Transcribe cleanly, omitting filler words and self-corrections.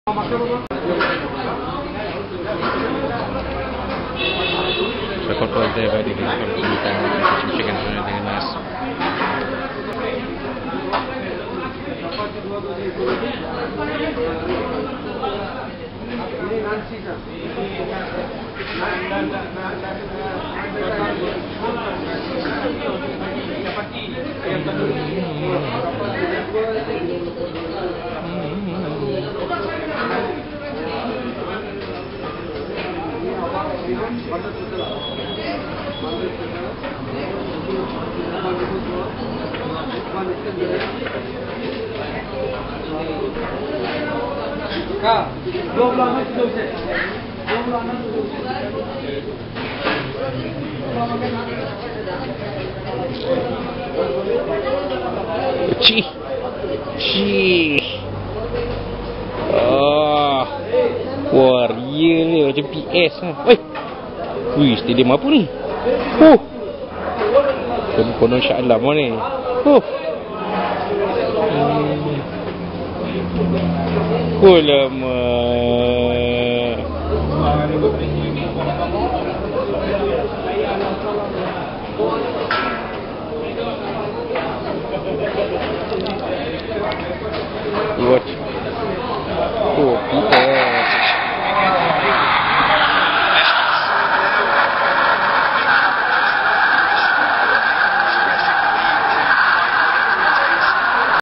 Sepak bola dibagi dengan pembukaan chicken dengan mas. Wah, real ni macam PS lah. Wih, stadium apa ni? Konon Shah Alam ni. Lama. Watch.